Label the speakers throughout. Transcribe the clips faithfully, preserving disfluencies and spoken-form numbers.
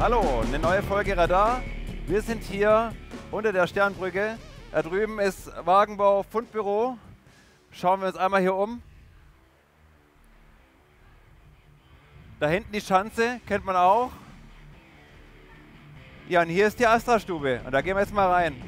Speaker 1: Hallo, eine neue Folge Radar. Wir sind hier unter der Sternbrücke. Da drüben ist Wagenbau Fundbüro. Schauen wir uns einmal hier um. Da hinten die Schanze, kennt man auch. Ja, und hier ist die Astra-Stube. Und da gehen wir jetzt mal rein.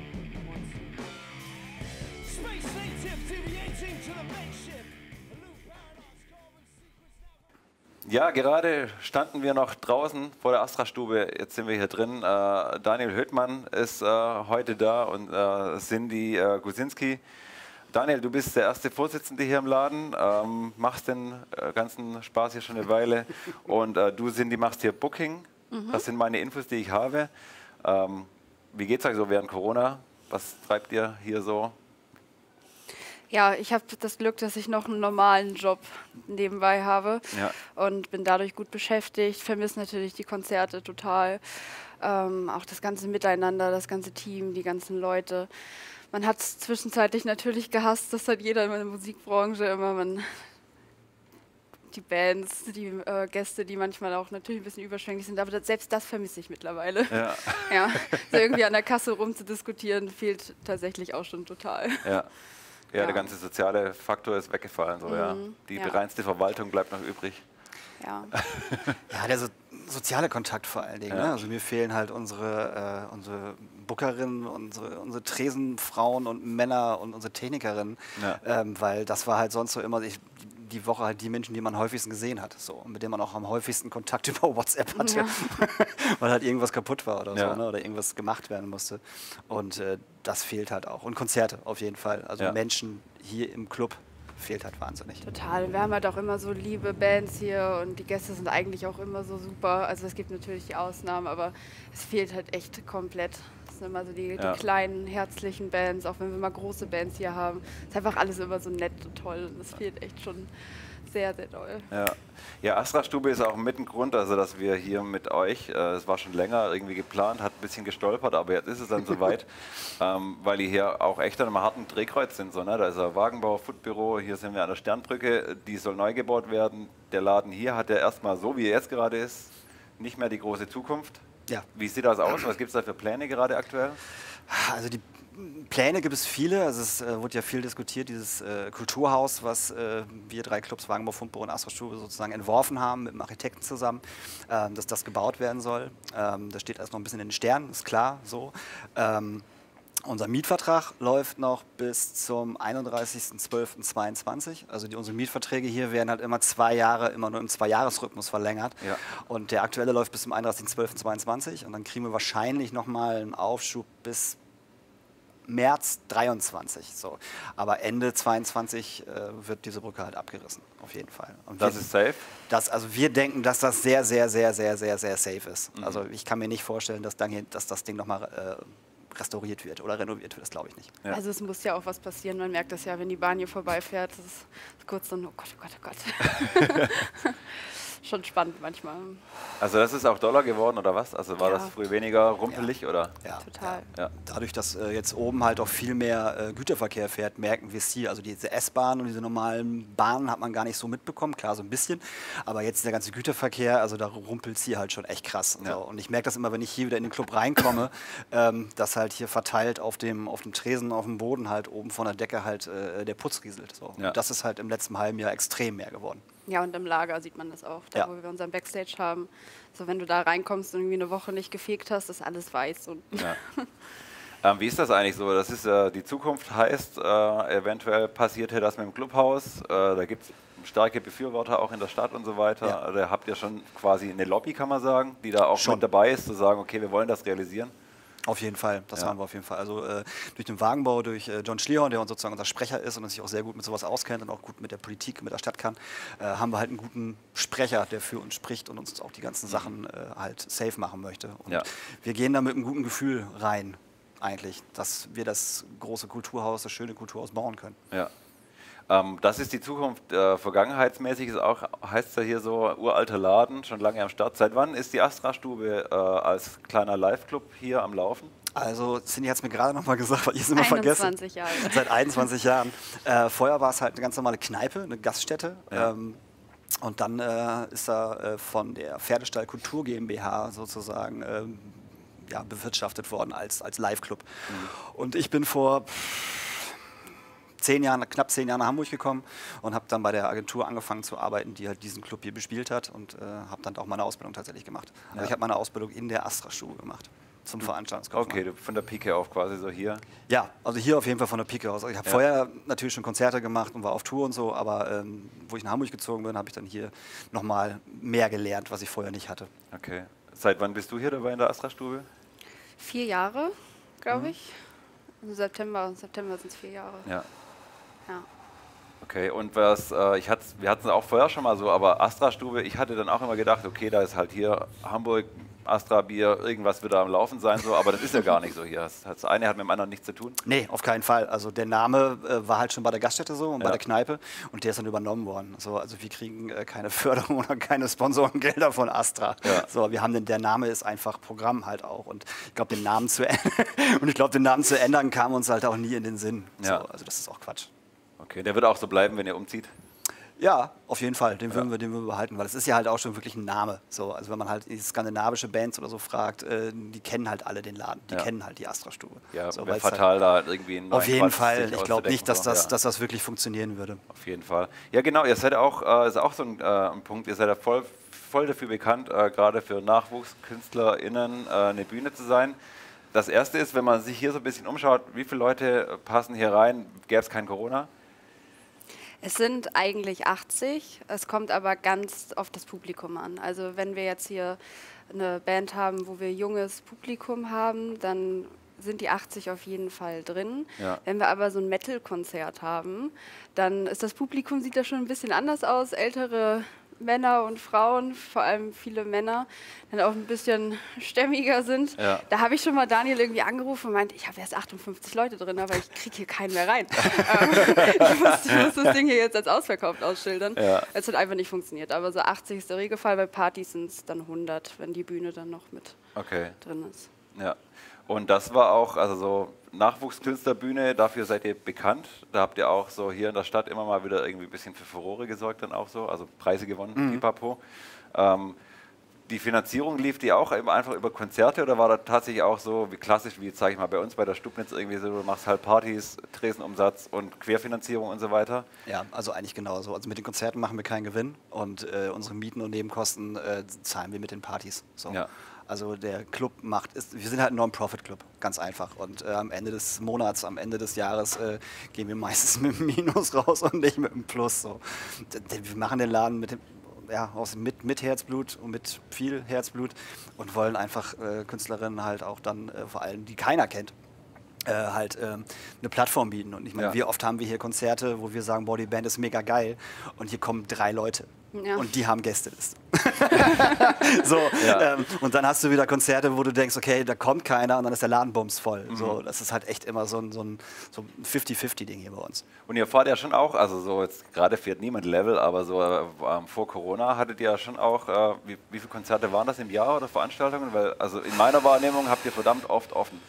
Speaker 1: Ja, gerade standen wir noch draußen vor der Astra-Stube. Jetzt sind wir hier drin. Äh, Daniel Höhtmann ist äh, heute da und äh, Cindy äh, Gusinski. Daniel, du bist der erste Vorsitzende hier im Laden, ähm, machst den äh, ganzen Spaß hier schon eine Weile. Und äh, du, Cindy, machst hier Booking. Mhm. Das sind meine Infos, die ich habe. Ähm, wie geht es euch so während Corona? Was treibt ihr hier so?
Speaker 2: Ja, ich habe das Glück, dass ich noch einen normalen Job nebenbei habe, ja, und bin dadurch gut beschäftigt. Vermisse natürlich die Konzerte total, ähm, auch das ganze Miteinander, das ganze Team, die ganzen Leute. Man hat es zwischenzeitlich natürlich gehasst, das hat jeder in der Musikbranche immer. Man, die Bands, die äh, Gäste, die manchmal auch natürlich ein bisschen überschwänglich sind, aber das, selbst das vermisse ich mittlerweile. Ja. Ja, so irgendwie an der Kasse rumzudiskutieren, fehlt tatsächlich auch schon total.
Speaker 1: Ja. Ja, ja, der ganze soziale Faktor ist weggefallen. So, mhm, ja. Die ja. reinste Verwaltung bleibt noch übrig.
Speaker 3: Ja, ja, der so, soziale Kontakt vor allen Dingen. Ja. Ne? Also mir fehlen halt unsere, äh, unsere Bookerinnen, unsere, unsere Tresenfrauen und Männer und unsere Technikerinnen, ja. ähm, weil das war halt sonst so immer ich, die Woche halt die Menschen, die man am häufigsten gesehen hat, so, und mit denen man auch am häufigsten Kontakt über WhatsApp hatte, ja. weil halt irgendwas kaputt war oder ja. so, ne? Oder irgendwas gemacht werden musste. Und äh, das fehlt halt auch. Und Konzerte auf jeden Fall. Also ja. Menschen hier im Club fehlt halt wahnsinnig.
Speaker 2: Total. Wir haben halt auch immer so liebe Bands hier und die Gäste sind eigentlich auch immer so super. Also es gibt natürlich die Ausnahmen, aber es fehlt halt echt komplett. Das sind immer so die, ja. die kleinen, herzlichen Bands, auch wenn wir mal große Bands hier haben. Es ist einfach alles immer so nett und toll und das fehlt echt schon sehr, sehr doll.
Speaker 1: Ja, ja, Astra-Stube ist auch mit ein Grund, also dass wir hier mit euch, äh, es war schon länger irgendwie geplant, hat ein bisschen gestolpert, aber jetzt ist es dann soweit, ähm, weil ihr hier auch echt an einem harten Drehkreuz sind. So, ne? Da ist ein Wagenbau, Fundbüro, hier sind wir an der Sternbrücke, die soll neu gebaut werden. Der Laden hier hat ja erstmal so, wie er jetzt gerade ist, nicht mehr die große Zukunft. Ja. Wie sieht das aus? Was gibt es da für Pläne gerade aktuell?
Speaker 3: Also die Pläne gibt es viele, also es äh, wurde ja viel diskutiert, dieses äh, Kulturhaus, was äh, wir drei Clubs, Wagenbau, Fundbüro und Astra-Stube sozusagen entworfen haben, mit dem Architekten zusammen, ähm, dass das gebaut werden soll. Ähm, das steht erst noch ein bisschen in den Sternen, ist klar so. Ähm, unser Mietvertrag läuft noch bis zum einunddreißigsten zwölften zweiundzwanzig. Also die, unsere Mietverträge hier werden halt immer zwei Jahre, immer nur im Zwei-Jahres-Rhythmus verlängert. Ja. Und der aktuelle läuft bis zum einunddreißigsten zwölften zweiundzwanzig und dann kriegen wir wahrscheinlich nochmal einen Aufschub bis März dreiundzwanzig, so. Aber Ende zweiundzwanzig äh, wird diese Brücke halt abgerissen, auf jeden Fall.
Speaker 1: Und das wir, ist safe?
Speaker 3: Das, also wir denken, dass das sehr, sehr, sehr, sehr, sehr, sehr safe ist. Mhm. Also ich kann mir nicht vorstellen, dass, dann hier, dass das Ding nochmal äh, restauriert wird oder renoviert wird, das glaube ich nicht.
Speaker 2: Ja. Also es muss ja auch was passieren, man merkt das ja, wenn die Bahn hier vorbeifährt, das ist kurz dann, oh Gott, oh Gott, oh Gott. Schon spannend manchmal.
Speaker 1: Also das ist auch Dollar geworden oder was? Also war ja. das früher weniger rumpelig, ja. oder?
Speaker 3: Ja,
Speaker 2: total.
Speaker 3: Ja. Ja. Dadurch, dass äh, jetzt oben halt auch viel mehr äh, Güterverkehr fährt, merken wir es hier. Also diese S-Bahn und diese normalen Bahnen hat man gar nicht so mitbekommen, klar so ein bisschen. Aber jetzt der ganze Güterverkehr, also da rumpelt es hier halt schon echt krass. Ja. So. Und ich merke das immer, wenn ich hier wieder in den Club reinkomme, ähm, dass halt hier verteilt auf dem, auf dem Tresen, auf dem Boden halt oben von der Decke halt äh, der Putz rieselt. So. Ja. Und das ist halt im letzten halben Jahr extrem mehr geworden.
Speaker 2: Ja, und im Lager sieht man das auch, da ja. wo wir unseren Backstage haben. So, wenn du da reinkommst und irgendwie eine Woche nicht gefegt hast, ist alles weiß. Und
Speaker 1: ja. ähm, wie ist das eigentlich so? Das ist äh, die Zukunft heißt, äh, eventuell passiert hier das mit dem Clubhaus. Äh, da gibt es starke Befürworter auch in der Stadt und so weiter. Ja. Da habt ihr schon quasi eine Lobby, kann man sagen, die da auch schon mit dabei ist, zu sagen, okay, wir wollen das realisieren.
Speaker 3: Auf jeden Fall, das ja. waren wir auf jeden Fall. Also äh, durch den Wagenbau, durch äh, John Schlierhorn, der uns sozusagen unser Sprecher ist und sich auch sehr gut mit sowas auskennt und auch gut mit der Politik, mit der Stadt kann, äh, haben wir halt einen guten Sprecher, der für uns spricht und uns auch die ganzen mhm. Sachen äh, halt safe machen möchte. Und ja. wir gehen da mit einem guten Gefühl rein, eigentlich, dass wir das große Kulturhaus, das schöne Kulturhaus bauen können.
Speaker 1: Ja. Ähm, das ist die Zukunft. Äh, vergangenheitsmäßig ist auch, heißt es ja hier so, uralter Laden, schon lange am Start. Seit wann ist die Astra-Stube äh, als kleiner Live-Club hier am Laufen?
Speaker 3: Also Cindy hat es mir gerade noch mal gesagt, weil ich es immer vergessen.
Speaker 2: einundzwanzig Jahre.
Speaker 3: Seit einundzwanzig Jahren. Äh, vorher war es halt eine ganz normale Kneipe, eine Gaststätte. Ja. Ähm, Und dann äh, ist er äh, von der Pferdestall Kultur GmbH sozusagen ähm, ja, bewirtschaftet worden als, als Live-Club. Mhm. Und ich bin vor zehn Jahren, knapp zehn Jahren nach Hamburg gekommen und habe dann bei der Agentur angefangen zu arbeiten, die halt diesen Club hier bespielt hat, und äh, habe dann auch meine Ausbildung tatsächlich gemacht. Ja. Also ich habe meine Ausbildung in der Astra-Stube gemacht. Zum Veranstaltungskaufmann.
Speaker 1: Okay, von der Pike auf quasi so hier?
Speaker 3: Ja, also hier auf jeden Fall von der Pike aus. Ich habe ja. vorher natürlich schon Konzerte gemacht und war auf Tour und so, aber ähm, wo ich nach Hamburg gezogen bin, habe ich dann hier nochmal mehr gelernt, was ich vorher nicht hatte.
Speaker 1: Okay. Seit wann bist du hier dabei in der Astra-Stube?
Speaker 2: Vier Jahre, glaube mhm. ich. Im September, September sind es vier Jahre.
Speaker 1: Ja.
Speaker 2: Ja.
Speaker 1: Okay, und was, äh, ich hat's, wir hatten es auch vorher schon mal so, aber Astra-Stube, ich hatte dann auch immer gedacht, okay, da ist halt hier Hamburg, Astra-Bier, irgendwas wird da am Laufen sein, so, aber das ist ja gar nicht so hier. Das, das eine hat mit dem anderen nichts zu tun.
Speaker 3: Nee, auf keinen Fall. Also der Name äh, war halt schon bei der Gaststätte so und
Speaker 1: ja.
Speaker 3: bei der Kneipe, und der ist dann übernommen worden. So, also wir kriegen äh, keine Förderung oder keine Sponsorengelder von Astra. Ja. So, wir haben den, der Name ist einfach Programm halt auch, und ich glaube, den Namen zu und ich glaube, den Namen zu ändern kam uns halt auch nie in den Sinn. Ja. So, also das ist auch Quatsch.
Speaker 1: Okay, der wird auch so bleiben, wenn ihr umzieht?
Speaker 3: Ja, auf jeden Fall, den
Speaker 1: ja.
Speaker 3: würden wir, den würden wir behalten, weil es ist ja halt auch schon wirklich ein Name. So, also wenn man halt die skandinavische Bands oder so fragt, äh, die kennen halt alle den Laden, die ja. kennen halt die Astra-Stube.
Speaker 1: Ja,
Speaker 3: so,
Speaker 1: wäre fatal, halt da irgendwie einen
Speaker 3: Auf jeden
Speaker 1: Quatsch
Speaker 3: Fall, ich glaube nicht, dass
Speaker 1: so.
Speaker 3: das,
Speaker 1: ja.
Speaker 3: dass das wirklich funktionieren würde.
Speaker 1: Auf jeden Fall. Ja genau, ihr seid auch, äh, ist auch so ein, äh, ein Punkt, ihr seid ja voll, voll dafür bekannt, äh, gerade für NachwuchskünstlerInnen äh, eine Bühne zu sein. Das Erste ist, wenn man sich hier so ein bisschen umschaut, wie viele Leute passen hier rein, gäbe es kein Corona?
Speaker 2: Es sind eigentlich achtzig, es kommt aber ganz auf das Publikum an. Also wenn wir jetzt hier eine Band haben, wo wir junges Publikum haben, dann sind die achtzig auf jeden Fall drin. Ja. Wenn wir aber so ein Metal-Konzert haben, dann ist das Publikum, sieht das schon ein bisschen anders aus, ältere Männer und Frauen, vor allem viele Männer, dann auch ein bisschen stämmiger sind. Ja. Da habe ich schon mal Daniel irgendwie angerufen und meinte, ich habe erst achtundfünfzig Leute drin, aber ich kriege hier keinen mehr rein. ich, muss, ich muss das Ding hier jetzt als ausverkauft ausschildern. Ja. Es hat einfach nicht funktioniert, aber so achtzig ist der Regelfall, bei Partys sind es dann hundert, wenn die Bühne dann noch mit
Speaker 1: okay.
Speaker 2: drin ist.
Speaker 1: Ja. Und das war auch, also so Nachwuchskünstlerbühne, dafür seid ihr bekannt. Da habt ihr auch so hier in der Stadt immer mal wieder irgendwie ein bisschen für Furore gesorgt dann auch so, also Preise gewonnen, mhm. pipapo. Ähm, die Finanzierung lief die auch einfach über Konzerte oder war das tatsächlich auch so wie klassisch, wie sage ich mal bei uns bei der Stubnitz irgendwie so, du machst halt Partys, Tresenumsatz und Querfinanzierung und so weiter?
Speaker 3: Ja, also eigentlich genauso. Also mit den Konzerten machen wir keinen Gewinn und äh, unsere Mieten und Nebenkosten äh, zahlen wir mit den Partys. So. Ja. Also der Club macht, ist, wir sind halt ein Non-Profit-Club, ganz einfach. Und äh, am Ende des Monats, am Ende des Jahres äh, gehen wir meistens mit einem Minus raus und nicht mit einem Plus. So. Wir machen den Laden mit, dem, ja, aus, mit, mit Herzblut und mit viel Herzblut und wollen einfach äh, Künstlerinnen halt auch dann, äh, vor allem die keiner kennt, Äh, halt äh, eine Plattform bieten. Und ich meine, ja. wie oft haben wir hier Konzerte, wo wir sagen, boah, die Band ist mega geil und hier kommen drei Leute. Ja. Und die haben Gästeliste. so, ja. ähm, und dann hast du wieder Konzerte, wo du denkst, okay, da kommt keiner und dann ist der Laden bums voll. Mhm. So, das ist halt echt immer so ein, so ein, so ein fifty fifty Ding hier bei uns.
Speaker 1: Und ihr fahrt ja schon auch, also so jetzt gerade fährt niemand Level, aber so äh, vor Corona hattet ihr ja schon auch, äh, wie, wie viele Konzerte waren das im Jahr oder Veranstaltungen? Weil, also in meiner Wahrnehmung habt ihr verdammt oft offen.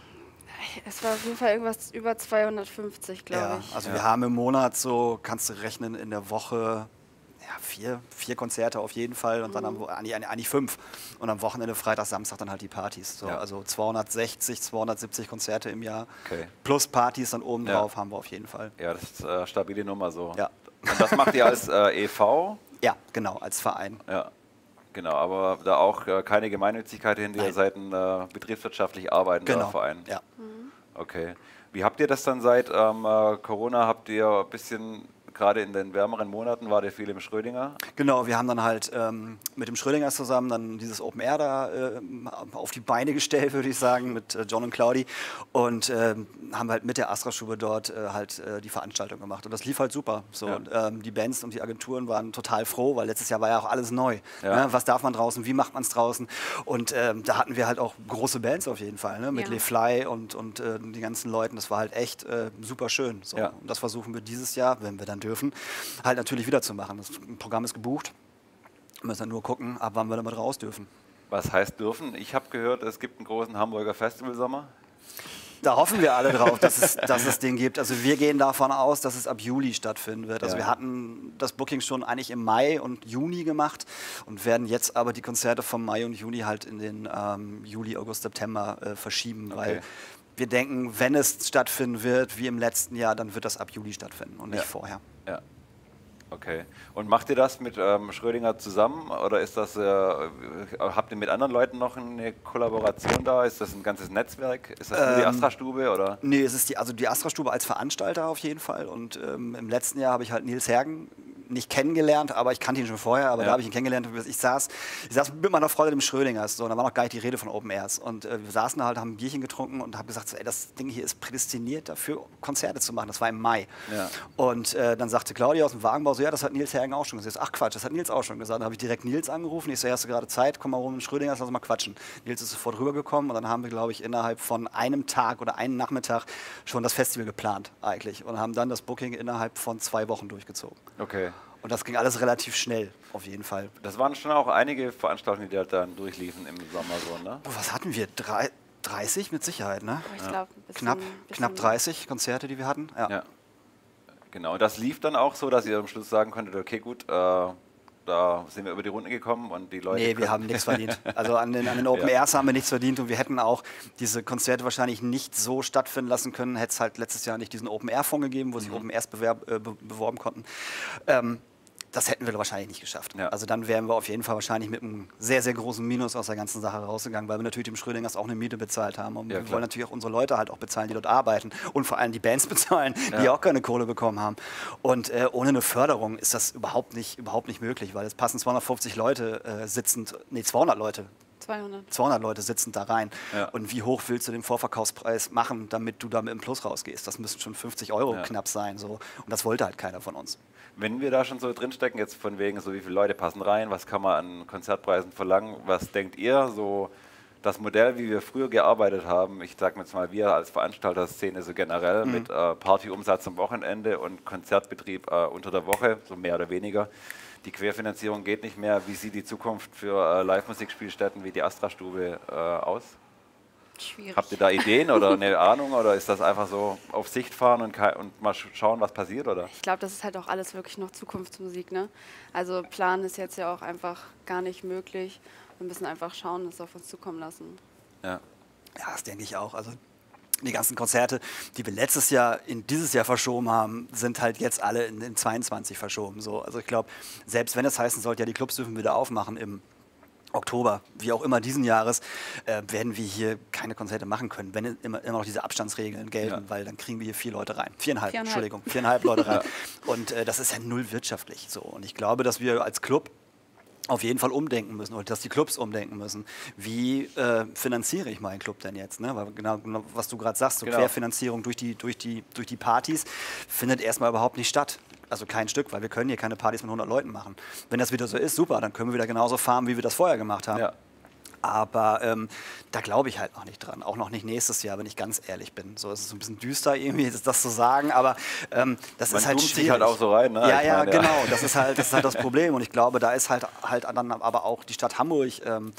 Speaker 2: Es war auf jeden Fall irgendwas über zweihundertfünfzig, glaube
Speaker 3: ja,
Speaker 2: ich.
Speaker 3: Also ja. wir haben im Monat so, kannst du rechnen, in der Woche ja, vier, vier Konzerte auf jeden Fall und mhm. dann am, eigentlich, eigentlich fünf. Und am Wochenende, Freitag, Samstag dann halt die Partys. So. Ja. Also zweihundertsechzig, zweihundertsiebzig Konzerte im Jahr. Okay. Plus Partys dann oben ja. drauf haben wir auf jeden Fall.
Speaker 1: Ja, das ist eine äh, stabile Nummer so.
Speaker 3: Ja.
Speaker 1: Und das macht ihr als äh, E V?
Speaker 3: Ja, genau, als Verein.
Speaker 1: Ja. Genau, aber da auch äh, keine Gemeinnützigkeit hinter, ihr seid ein äh, betriebswirtschaftlich arbeitender
Speaker 3: genau.
Speaker 1: Verein.
Speaker 3: Ja.
Speaker 2: Mhm.
Speaker 1: Okay. Wie habt ihr das dann seit ähm, äh, Corona? Habt ihr ein bisschen, gerade in den wärmeren Monaten, war der viel im Schrödinger?
Speaker 3: Genau, wir haben dann halt ähm, mit dem Schrödinger zusammen dann dieses Open Air da äh, auf die Beine gestellt, würde ich sagen, mit äh, John und Claudi. Und äh, haben halt mit der Astra-Stube dort äh, halt äh, die Veranstaltung gemacht. Und das lief halt super. So. Ja. Und, ähm, die Bands und die Agenturen waren total froh, weil letztes Jahr war ja auch alles neu. Ja. Ne? Was darf man draußen, wie macht man es draußen? Und ähm, da hatten wir halt auch große Bands auf jeden Fall, ne? Mit ja. Le Fly und, und äh, die ganzen Leuten. Das war halt echt äh, super schön. So. Ja. Und das versuchen wir dieses Jahr, wenn wir dann dürfen, halt natürlich wieder zu machen. Das Programm ist gebucht. Wir müssen dann nur gucken, ab wann wir damit raus dürfen.
Speaker 1: Was heißt dürfen? Ich habe gehört, es gibt einen großen Hamburger Festivalsommer.
Speaker 3: Da hoffen wir alle drauf, dass es, dass es den gibt. Also wir gehen davon aus, dass es ab Juli stattfinden wird. Also ja. wir hatten das Booking schon eigentlich im Mai und Juni gemacht und werden jetzt aber die Konzerte vom Mai und Juni halt in den ähm, Juli, August, September äh, verschieben, okay. weil wir denken, wenn es stattfinden wird, wie im letzten Jahr, dann wird das ab Juli stattfinden und nicht ja. vorher.
Speaker 1: Ja. Okay. Und macht ihr das mit ähm, Schrödinger zusammen oder ist das, äh, habt ihr mit anderen Leuten noch eine Kollaboration da? Ist das ein ganzes Netzwerk? Ist das nur ähm, die Astra-Stube oder?
Speaker 3: Nee, es ist die, also die Astra-Stube als Veranstalter auf jeden Fall und ähm, im letzten Jahr habe ich halt Nils Hergen nicht kennengelernt, aber ich kannte ihn schon vorher, aber ja. da habe ich ihn kennengelernt. Ich saß, ich saß mit meiner Freundin im Schrödingers, so, und da war noch gar nicht die Rede von Open Airs. Und äh, wir saßen da halt, haben ein Bierchen getrunken und haben gesagt, so, ey, das Ding hier ist prädestiniert dafür, Konzerte zu machen. Das war im Mai. Ja. Und äh, dann sagte Claudia aus dem Wagenbau so, ja, das hat Nils Hergen auch schon gesagt. Ach Quatsch, das hat Nils auch schon gesagt. Dann habe ich direkt Nils angerufen. Ich so, ja, hast du gerade Zeit? Komm mal rum in Schrödingers, lass uns mal quatschen. Nils ist sofort rübergekommen und dann haben wir, glaube ich, innerhalb von einem Tag oder einem Nachmittag schon das Festival geplant eigentlich und haben dann das Booking innerhalb von zwei Wochen durchgezogen.
Speaker 1: Okay.
Speaker 3: Und das ging alles relativ schnell, auf jeden Fall.
Speaker 1: Das waren schon auch einige Veranstaltungen, die halt dann durchliefen im Sommer so, ne?
Speaker 3: Oh, was hatten wir? Drei, dreißig mit Sicherheit, ne?
Speaker 2: Oh, ich glaub, ein bisschen,
Speaker 3: knapp,
Speaker 2: bisschen
Speaker 3: knapp dreißig Konzerte, die wir hatten. Ja.
Speaker 1: ja. Genau, das lief dann auch so, dass ihr am Schluss sagen konntet, okay, gut, äh, da sind wir über die Runden gekommen und die Leute...
Speaker 3: Nee, wir haben nichts verdient. Also an den, an den Open ja. Airs haben wir nichts verdient und wir hätten auch diese Konzerte wahrscheinlich nicht so stattfinden lassen können, hätte es halt letztes Jahr nicht diesen Open Air Fonds gegeben, wo mhm. sich Open Airs bewerb, äh, be beworben konnten. Ähm, Das hätten wir wahrscheinlich nicht geschafft. Ja. Also dann wären wir auf jeden Fall wahrscheinlich mit einem sehr, sehr großen Minus aus der ganzen Sache rausgegangen, weil wir natürlich dem Schrödingers auch eine Miete bezahlt haben. Und ja, wir klar. wollen natürlich auch unsere Leute halt auch bezahlen, die dort arbeiten. Und vor allem die Bands bezahlen, ja. die auch keine Kohle bekommen haben. Und äh, ohne eine Förderung ist das überhaupt nicht, überhaupt nicht möglich, weil es passen zweihundertfünfzig Leute äh, sitzend, nee, zweihundert Leute.
Speaker 2: zweihundert.
Speaker 3: zweihundert Leute sitzen da rein.
Speaker 1: Ja.
Speaker 3: Und wie hoch willst du den Vorverkaufspreis machen, damit du da mit dem Plus rausgehst? Das müssen schon fünfzig Euro ja. knapp sein. So. Und das wollte halt keiner von uns.
Speaker 1: Wenn wir da schon so drinstecken, jetzt von wegen, so wie viele Leute passen rein, was kann man an Konzertpreisen verlangen, was denkt ihr, so das Modell, wie wir früher gearbeitet haben, ich sage jetzt mal, wir als Veranstalterszene so generell mhm. mit äh, Partyumsatz am Wochenende und Konzertbetrieb äh, unter der Woche, so mehr oder weniger, die Querfinanzierung geht nicht mehr. Wie sieht die Zukunft für äh, Live-Musikspielstätten wie die Astra-Stube äh, aus?
Speaker 2: Schwierig.
Speaker 1: Habt ihr da Ideen oder eine Ahnung oder ist das einfach so auf Sicht fahren und, und mal schauen, was passiert? Oder?
Speaker 2: Ich glaube, das ist halt auch alles wirklich noch Zukunftsmusik. Ne? Also planen ist jetzt ja auch einfach gar nicht möglich. Wir müssen einfach schauen, das auf uns zukommen lassen.
Speaker 1: Ja,
Speaker 3: ja, das denke ich auch. Also die ganzen Konzerte, die wir letztes Jahr in dieses Jahr verschoben haben, sind halt jetzt alle in, in zweiundzwanzig verschoben. So. Also ich glaube, selbst wenn es heißen sollte, ja, die Clubs dürfen wieder aufmachen im Oktober, wie auch immer diesen Jahres, äh, werden wir hier keine Konzerte machen können, wenn immer, immer noch diese Abstandsregeln gelten, ja. weil dann kriegen wir hier vier Leute rein. Viereinhalb, viereinhalb. Entschuldigung, viereinhalb Leute rein. Ja. Und äh, das ist ja null wirtschaftlich so. Und ich glaube, dass wir als Club auf jeden Fall umdenken müssen oder dass die Clubs umdenken müssen. Wie äh, finanziere ich meinen Club denn jetzt? Ne? Weil genau, genau was du gerade sagst, so genau. Querfinanzierung durch die, durch, die, durch die Partys findet erstmal überhaupt nicht statt. Also kein Stück, weil wir können hier keine Partys mit hundert Leuten machen. Wenn das wieder so ist, super, dann können wir wieder genauso fahren, wie wir das vorher gemacht haben. Ja. Aber ähm, da glaube ich halt noch nicht dran. Auch noch nicht nächstes Jahr, wenn ich ganz ehrlich bin. So, es ist so ein bisschen düster irgendwie, das zu sagen, aber ähm, das
Speaker 1: Man
Speaker 3: ist halt schwierig.
Speaker 1: sich halt auch so rein, ne?
Speaker 3: Ja,
Speaker 1: ich
Speaker 3: ja,
Speaker 1: meine,
Speaker 3: genau.
Speaker 1: Ja.
Speaker 3: Das ist halt das, ist halt das Problem. Und ich glaube, da ist halt, halt dann aber auch die Stadt Hamburg ähm,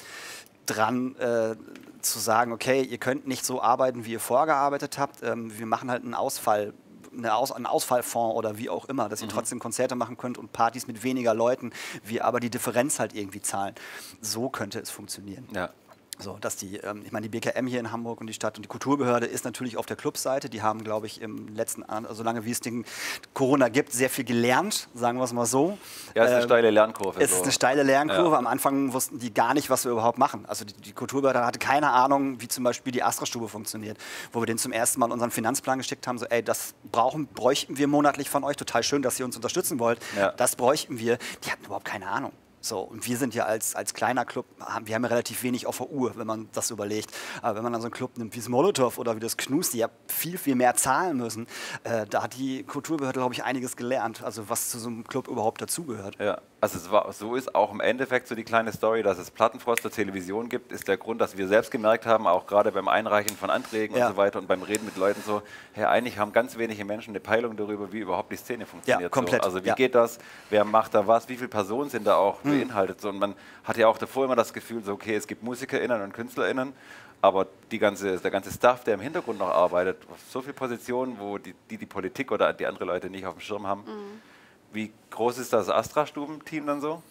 Speaker 3: dran, äh, zu sagen, okay, ihr könnt nicht so arbeiten, wie ihr vorgearbeitet habt. Ähm, wir machen halt einen Ausfall. Eine Aus, einen Ausfallfonds oder wie auch immer, dass ihr mhm. trotzdem Konzerte machen könnt und Partys mit weniger Leuten, wir aber die Differenz halt irgendwie zahlen. So könnte es funktionieren.
Speaker 1: Ja.
Speaker 3: So, dass die, ähm, ich meine, die B K M hier in Hamburg und die Stadt und die Kulturbehörde ist natürlich auf der Clubseite. Die haben, glaube ich, im letzten, also solange wie es den Corona gibt, sehr viel gelernt, sagen wir es mal so.
Speaker 1: Ja, es ist eine äh, steile Lernkurve.
Speaker 3: Es ist
Speaker 1: so.
Speaker 3: eine steile Lernkurve.
Speaker 1: Ja.
Speaker 3: Am Anfang wussten die gar nicht, was wir überhaupt machen. Also die, die Kulturbehörde hatte keine Ahnung, wie zum Beispiel die Astra-Stube funktioniert. Wo wir denen zum ersten Mal unseren Finanzplan geschickt haben, so, ey, das brauchen, bräuchten wir monatlich von euch. Total schön, dass ihr uns unterstützen wollt. Ja. Das bräuchten wir. Die hatten überhaupt keine Ahnung. So, und wir sind ja als, als kleiner Club, haben, wir haben ja relativ wenig auf der Uhr, wenn man das überlegt. Aber wenn man dann so einen Club nimmt wie das Molotow oder wie das Knus, die ja viel, viel mehr zahlen müssen, äh, da hat die Kulturbehörde, glaube ich, einiges gelernt, also was zu so einem Club überhaupt dazugehört.
Speaker 1: Ja, also es war, so ist auch im Endeffekt so die kleine Story, dass es Plattenfrost der Television gibt, ist der Grund, dass wir selbst gemerkt haben, auch gerade beim Einreichen von Anträgen ja. und so weiter und beim Reden mit Leuten so, hey, eigentlich haben ganz wenige Menschen eine Peilung darüber, wie überhaupt die Szene funktioniert.
Speaker 3: Ja, komplett.
Speaker 1: So. Also wie
Speaker 3: ja.
Speaker 1: geht das, wer macht da was, wie viele Personen sind da auch beinhaltet. So, und man hat ja auch davor immer das Gefühl, so, okay, es gibt MusikerInnen und KünstlerInnen aber die ganze, der ganze Staff, der im Hintergrund noch arbeitet, so viele Positionen, wo die, die die Politik oder die andere Leute nicht auf dem Schirm haben. Mhm. Wie groß ist das Astra-Stuben-Team dann so?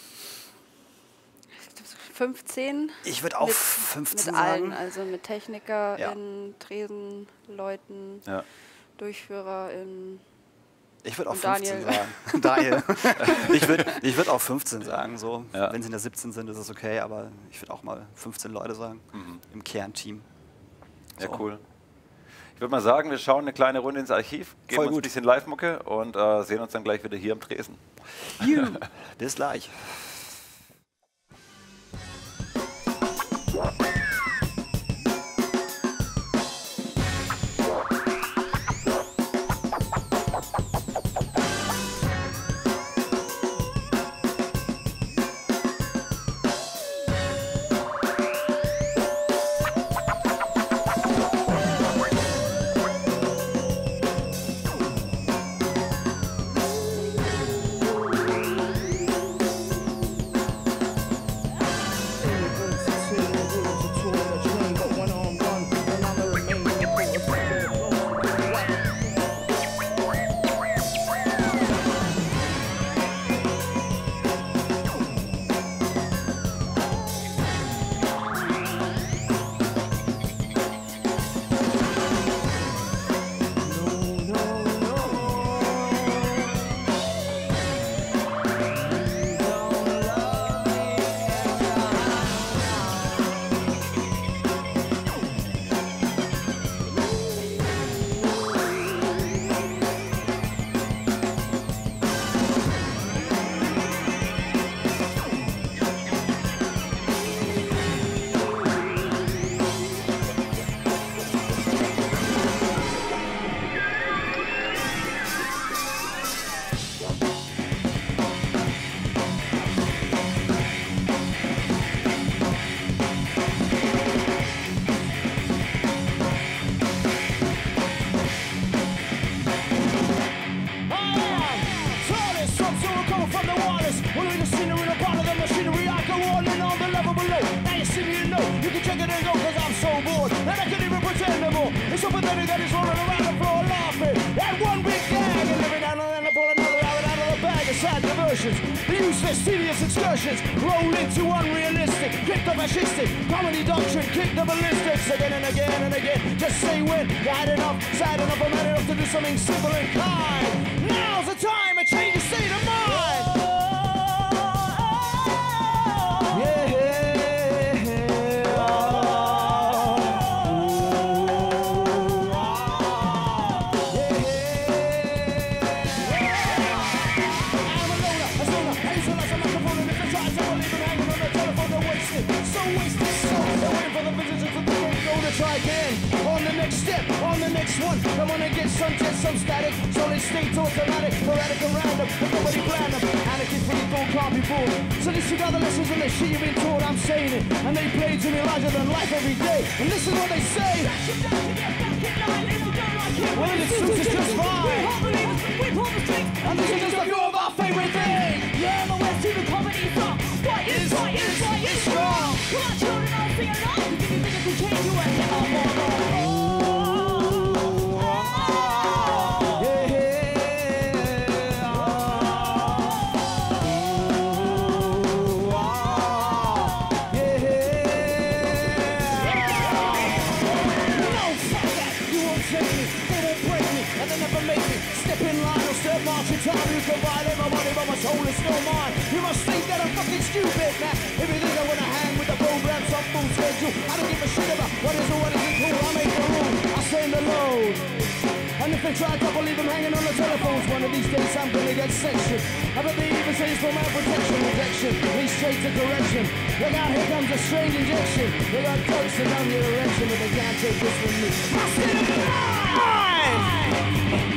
Speaker 2: fünfzehn.
Speaker 3: Ich würde auch
Speaker 2: mit,
Speaker 3: fünfzehn
Speaker 2: mit allen,
Speaker 3: sagen.
Speaker 2: also mit Techniker,
Speaker 3: Ja.
Speaker 2: in Tresenleuten,
Speaker 1: Ja.
Speaker 2: Durchführer, in
Speaker 3: Ich würde auch
Speaker 2: Und
Speaker 3: fünfzehn
Speaker 2: Daniel.
Speaker 3: sagen. Daniel. ich würde ich würd auch fünfzehn sagen. So.
Speaker 1: Ja.
Speaker 3: Wenn sie in der siebzehn sind, ist es okay, aber ich würde auch mal fünfzehn Leute sagen.
Speaker 1: Mhm.
Speaker 3: Im Kernteam.
Speaker 1: Ja,
Speaker 3: So.
Speaker 1: cool. Ich würde mal sagen, wir schauen eine kleine Runde ins Archiv, geben
Speaker 3: Voll
Speaker 1: uns
Speaker 3: gut.
Speaker 1: ein bisschen Live-Mucke und äh, sehen uns dann gleich wieder hier am Tresen.
Speaker 3: Bis gleich.
Speaker 4: Fastidious excursions roll into unrealistic, kick the fascistic, comedy doctrine, kick the ballistics again and again and again. Just say when you're had enough, sad enough, or mad enough to do something simple and kind. Now's the time to change your state of mind. Yeah. Try again on the next step, on the next one. Come on and get some jet, some static. Solid state to automatic, sporadic and random. But nobody brand them. Anarchy for the thought can't be bored. So disregard the lessons and the shit you've been taught. I'm saying it, and they play to me larger than life every day. And this is what they say. Well, it suits us just fine. And this is just a few of our favorite things.
Speaker 5: Yeah, the West to the comedy song. What is, what is, what is strong? Come on, children, I'll sing along. If you think it can change your way, oh, oh, oh, oh.
Speaker 4: Time you can buy them, my money, but my soul is still mine. You must think that I'm fucking stupid, man. If you think I wanna hang with the program, some full schedule, I don't give a shit about what is or what isn't cool. I make the rule, I send the load. And if they try to leave them hanging on the telephones, one of these days I'm gonna get sectioned. I bet they even say it's for my protection, rejection, lead straight to correction. Look out, here comes a strange injection. They got drugs to down your erection, but they can't take this from me. I said it alive!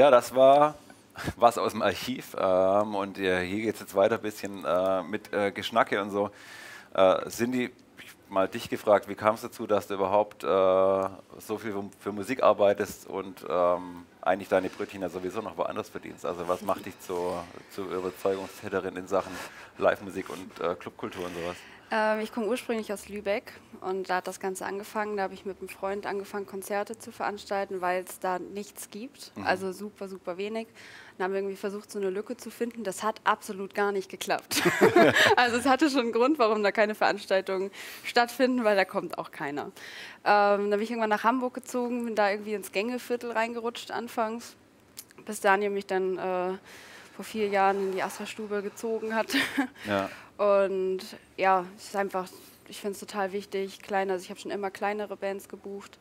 Speaker 1: Ja, das war was aus dem Archiv. Ähm, und äh, hier geht es jetzt weiter ein bisschen äh, mit äh, Geschnacke und so. Äh, Cindy, mal dich gefragt, wie kam es dazu, dass du überhaupt äh, so viel für, für Musik arbeitest und ähm, eigentlich deine Brötchen ja sowieso noch woanders verdienst? Also was macht dich zur, zur Überzeugungstäterin in Sachen Live-Musik und äh, Clubkultur und sowas?
Speaker 2: Ähm, ich komme ursprünglich aus Lübeck und da hat das Ganze angefangen. Da habe ich mit einem Freund angefangen, Konzerte zu veranstalten, weil es da nichts gibt. Mhm. Also super, super wenig. Dann haben wir irgendwie versucht, so eine Lücke zu finden. Das hat absolut gar nicht geklappt. Also es hatte schon einen Grund, warum da keine Veranstaltungen stattfinden, weil da kommt auch keiner. Ähm, dann bin ich irgendwann nach Hamburg gezogen, bin da irgendwie ins Gängeviertel reingerutscht anfangs, bis Daniel mich dann äh, vor vier Jahren in die Astra-Stube gezogen hat. Ja. Und ja, es ist einfach, ich finde es total wichtig, kleiner, also ich habe schon immer kleinere Bands gebucht.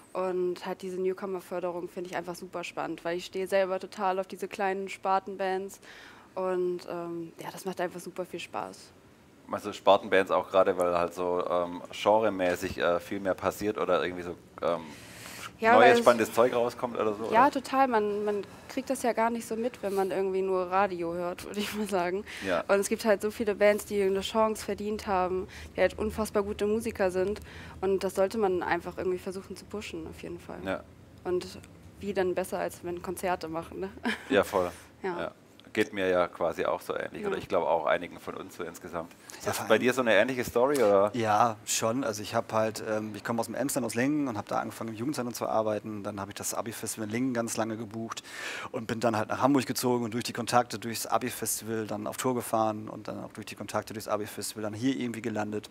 Speaker 2: Und halt diese Newcomer-Förderung finde ich einfach super spannend, weil ich stehe selber total auf diese kleinen Spartenbands und ähm, ja, das macht einfach super viel Spaß.
Speaker 1: Also Spartenbands auch gerade, weil halt so ähm, genremäßig äh, viel mehr passiert oder irgendwie so ähm, ja, neues spannendes Zeug rauskommt oder so?
Speaker 2: Ja,
Speaker 1: oder?
Speaker 2: total. Man, man kriegt das ja gar nicht so mit, wenn man irgendwie nur Radio hört, würde ich mal sagen. Ja. Und es gibt halt so viele Bands, die eine Chance verdient haben, die halt unfassbar gute Musiker sind. Und das sollte man einfach irgendwie versuchen zu pushen, auf jeden Fall. Ja. Und wie dann besser, als wenn Konzerte machen, ne?
Speaker 1: Ja, voll. Ja. Ja. Geht mir ja quasi auch so ähnlich, ja. Oder ich glaube auch einigen von uns so insgesamt. Ist das ja, bei dir so eine ähnliche Story, oder?
Speaker 3: Ja, schon. Also ich habe halt, ähm, ich komme aus dem Emsland, aus Lingen und habe da angefangen im Jugendzentrum zu arbeiten. Dann habe ich das Abi-Festival in Lingen ganz lange gebucht und bin dann halt nach Hamburg gezogen und durch die Kontakte durchs Abi-Festival dann auf Tour gefahren und dann auch durch die Kontakte durchs Abi-Festival dann hier irgendwie gelandet.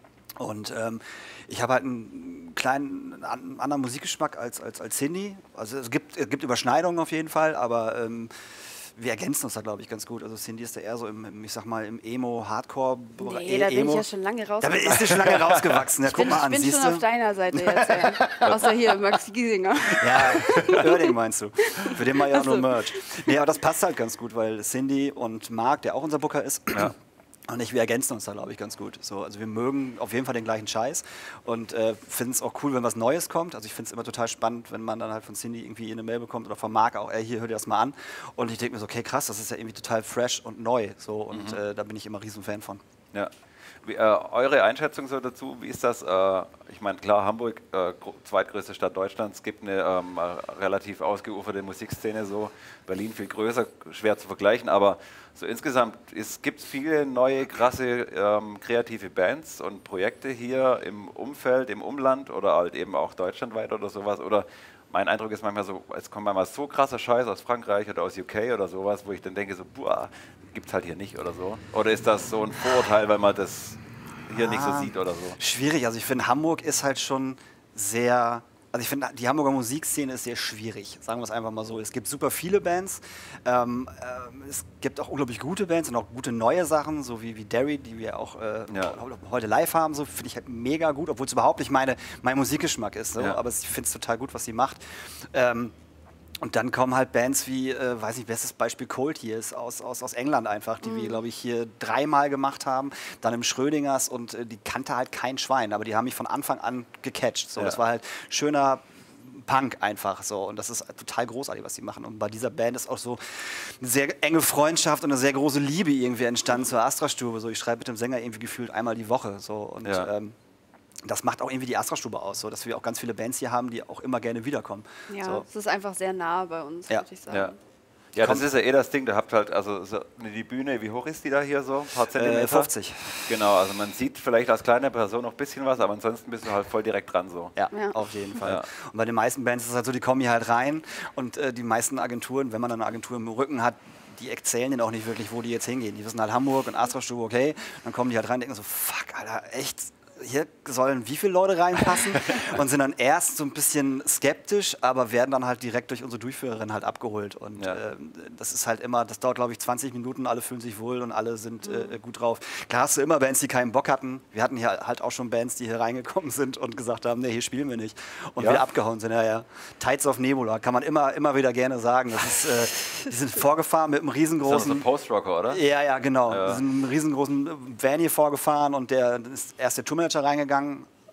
Speaker 3: Und ähm, ich habe halt einen kleinen einen anderen Musikgeschmack als, als, als Cindy. Also es gibt, es gibt Überschneidungen auf jeden Fall, aber ähm, wir ergänzen uns da, glaube ich, ganz gut. Also Cindy ist da eher so im, im ich sag mal, im Emo-Hardcore-Bereich.
Speaker 2: Nee, da bin ich ja schon lange rausgewachsen.
Speaker 3: Da ist sie schon lange rausgewachsen. Ja, guck
Speaker 2: bin,
Speaker 3: mal an,
Speaker 2: ich bin
Speaker 3: siehst
Speaker 2: schon
Speaker 3: du?
Speaker 2: auf deiner Seite jetzt, ja. Außer hier, Max Giesinger.
Speaker 3: Ja, Oerding meinst du. Für den mal ja nur Merch. Nee, aber das passt halt ganz gut, weil Cindy und Marc, der auch unser Booker ist, ja. Und ich, wir ergänzen uns da, glaube ich, ganz gut. So, also wir mögen auf jeden Fall den gleichen Scheiß und äh, finden es auch cool, wenn was Neues kommt. Also ich finde es immer total spannend, wenn man dann halt von Cindy irgendwie eine Mail bekommt oder von Marc auch, ey, hier, hör dir das mal an. Und ich denke mir so, okay, krass, das ist ja irgendwie total fresh und neu. So, und mhm. äh, da bin ich immer riesen Fan von.
Speaker 1: Ja. Wie, äh, eure Einschätzung so dazu, wie ist das? Äh, ich meine, klar, Hamburg, äh, zweitgrößte Stadt Deutschlands, gibt eine ähm, relativ ausgeuferte Musikszene, so Berlin viel größer, schwer zu vergleichen, aber so insgesamt gibt es viele neue, krasse, ähm, kreative Bands und Projekte hier im Umfeld, im Umland oder halt eben auch deutschlandweit oder sowas, oder mein Eindruck ist manchmal so, es kommt manchmal so krasser Scheiß aus Frankreich oder aus U K oder sowas, wo ich dann denke so, boah, gibt's halt hier nicht oder so. Oder ist das so ein Vorurteil, weil man das hier ah, nicht so sieht oder so?
Speaker 3: Schwierig, also ich finde, Hamburg ist halt schon sehr, also ich finde, die Hamburger Musikszene ist sehr schwierig, sagen wir es einfach mal so. Es gibt super viele Bands, ähm, äh, es gibt auch unglaublich gute Bands und auch gute neue Sachen, so wie, wie Derry, die wir auch äh, ja. heute live haben, so finde ich halt mega gut, obwohl es überhaupt nicht meine, mein Musikgeschmack ist, so, ja. aber ich finde es total gut, was sie macht. Ähm, Und dann kommen halt Bands wie, äh, weiß nicht, bestes Beispiel Cold hier ist aus, aus, aus England einfach, die mhm. wir, glaube ich, hier dreimal gemacht haben, dann im Schrödingers und äh, die kannte halt kein Schwein, aber die haben mich von Anfang an gecatcht. So. Ja. Das war halt schöner Punk einfach so und das ist total großartig, was sie machen. Und bei dieser Band ist auch so eine sehr enge Freundschaft und eine sehr große Liebe irgendwie entstanden zur Astra-Stube. So, ich schreibe mit dem Sänger irgendwie gefühlt einmal die Woche. So. Und, ja. ähm, das macht auch irgendwie die Astra-Stube aus, so, dass wir auch ganz viele Bands hier haben, die auch immer gerne wiederkommen.
Speaker 2: Ja,
Speaker 3: so.
Speaker 2: Es ist einfach sehr nah bei uns,
Speaker 3: ja.
Speaker 2: würde ich sagen.
Speaker 1: Ja. Ja, das ist ja eh das Ding, da habt halt, also so die Bühne, wie hoch ist die da hier so? Ein paar Zentimeter?
Speaker 3: Äh, fünfzig.
Speaker 1: Genau, also man sieht vielleicht als kleine Person noch ein bisschen was, aber ansonsten bist du halt voll direkt dran so.
Speaker 3: Ja, ja. auf jeden Fall. Ja. Und bei den meisten Bands ist es halt so, die kommen hier halt rein und äh, die meisten Agenturen, wenn man dann eine Agentur im Rücken hat, die erzählen denen auch nicht wirklich, wo die jetzt hingehen. Die wissen halt Hamburg und Astra-Stube, okay, dann kommen die halt rein und denken so, fuck, Alter, echt? Hier sollen wie viele Leute reinpassen und sind dann erst so ein bisschen skeptisch, aber werden dann halt direkt durch unsere Durchführerin halt abgeholt. Und ja. äh, das ist halt immer, das dauert glaube ich zwanzig Minuten, alle fühlen sich wohl und alle sind äh, gut drauf. Klar hast du immer Bands, die keinen Bock hatten. Wir hatten hier halt auch schon Bands, die hier reingekommen sind und gesagt haben, nee, hier spielen wir nicht. Und ja. wieder abgehauen sind. Ja, ja. Tides of Nebula, kann man immer, immer wieder gerne sagen. Das ist, äh, die sind vorgefahren mit einem riesengroßen...
Speaker 1: Das ist so ein Post-Rocker, oder?
Speaker 3: Ja, ja, genau. Ja. Die sind mit einem riesengroßen Van hier vorgefahren und der ist erst der Tourmanager reingegangen,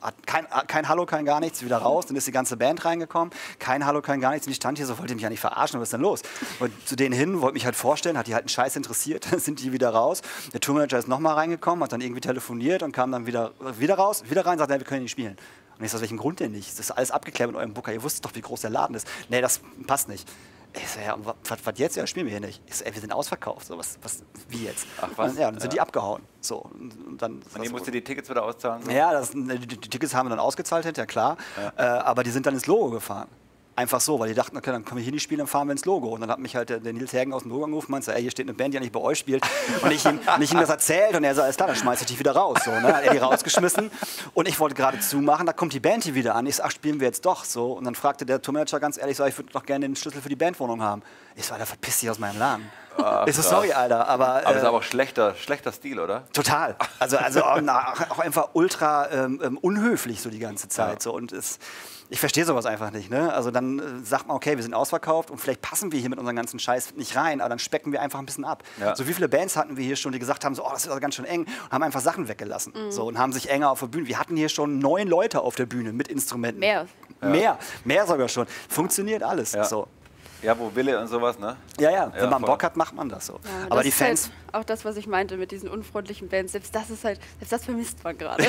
Speaker 3: hat kein, kein Hallo, kein gar nichts, wieder raus. Dann ist die ganze Band reingekommen. Kein Hallo, kein gar nichts. Und ich stand hier so, wollte mich ja nicht verarschen, was ist denn los? Und zu denen hin, wollte mich halt vorstellen, hat die halt einen Scheiß interessiert. Dann sind die wieder raus. Der Tourmanager ist nochmal reingekommen, hat dann irgendwie telefoniert und kam dann wieder, wieder raus, wieder rein und sagt, ja, wir können nicht spielen. Und ich so, aus welchem Grund denn nicht? Das ist alles abgeklärt mit eurem Booker. Ihr wusstet doch, wie groß der Laden ist. Nee, das passt nicht. Ich so, ja, was, was jetzt? Ja, spielen wir hier nicht. Ich so, ey, wir sind ausverkauft. So, was, was, wie jetzt?
Speaker 1: Ach was?
Speaker 3: Und, ja, dann sind
Speaker 1: ja.
Speaker 3: die abgehauen. So, und, und dann,
Speaker 1: und ihr musstet die Tickets wieder auszahlen? So?
Speaker 3: Ja, das, die, die Tickets haben wir dann ausgezahlt hinterher, klar. Ja. Äh, aber die sind dann ins Logo gefahren. Einfach so, weil die dachten, okay, dann können wir hier nicht spielen, dann fahren wir ins Logo. Und dann hat mich halt der, der Nils Hergen aus dem Logo angerufen und meinte, ey, hier steht eine Band, die ja nicht bei euch spielt. Und ich ihm, und ich ihm das erzählt und er so, alles klar, dann schmeiß ich dich wieder raus. So, ne? Hat er die rausgeschmissen und ich wollte gerade zumachen, da kommt die Band hier wieder an. Ich so, ach, spielen wir jetzt doch. So. Und dann fragte der Tourmanager ganz ehrlich, so, ich würde doch gerne den Schlüssel für die Bandwohnung haben. Ich so, Alter, verpiss dich aus meinem Laden.
Speaker 1: Ach,
Speaker 3: ich so, sorry, Alter, aber...
Speaker 1: Aber es
Speaker 3: äh,
Speaker 1: ist aber auch schlechter, schlechter Stil, oder?
Speaker 3: Total. Also, also auch, auch einfach ultra ähm, unhöflich so die ganze Zeit.
Speaker 1: Ja.
Speaker 3: So. Und es, ich verstehe sowas einfach nicht. Ne? Also dann äh, sagt man, okay, wir sind ausverkauft und vielleicht passen wir hier mit unserem ganzen Scheiß nicht rein, aber dann specken wir einfach ein bisschen ab.
Speaker 1: Ja.
Speaker 3: So wie viele Bands hatten wir hier schon, die gesagt haben, so, oh, das ist also ganz schön eng und haben einfach Sachen weggelassen. Mhm. So, und haben sich enger auf der Bühne. Wir hatten hier schon neun Leute auf der Bühne mit Instrumenten.
Speaker 2: Mehr.
Speaker 3: Ja. Mehr, mehr sogar schon. Funktioniert alles.
Speaker 1: Ja.
Speaker 3: So.
Speaker 1: Ja, wo Wille und sowas, ne?
Speaker 3: Ja, ja, wenn
Speaker 1: ja,
Speaker 3: man
Speaker 1: voll.
Speaker 3: Bock hat, macht man das so.
Speaker 2: Ja,
Speaker 3: aber
Speaker 2: das
Speaker 3: die
Speaker 2: ist
Speaker 3: Fans...
Speaker 2: Halt auch das, was ich meinte mit diesen unfreundlichen Bands, selbst das ist halt, selbst das vermisst man gerade.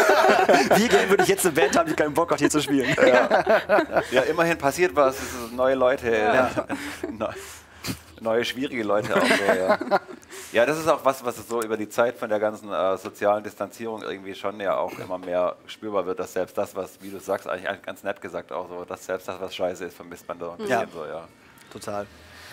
Speaker 3: Wie gerne würde ich jetzt eine Band haben, die keinen Bock hat, hier zu spielen?
Speaker 1: Ja, ja immerhin passiert was, es sind neue Leute,
Speaker 3: Ja.
Speaker 1: ne- neue schwierige Leute auch so, ja. Ja, das ist auch was, was so über die Zeit von der ganzen äh, sozialen Distanzierung irgendwie schon ja auch immer mehr spürbar wird, dass selbst das, was, wie du sagst, eigentlich ganz nett gesagt auch so, dass selbst das, was scheiße ist, vermisst man doch ein bisschen
Speaker 3: Ja.
Speaker 1: so, ja.
Speaker 3: Total.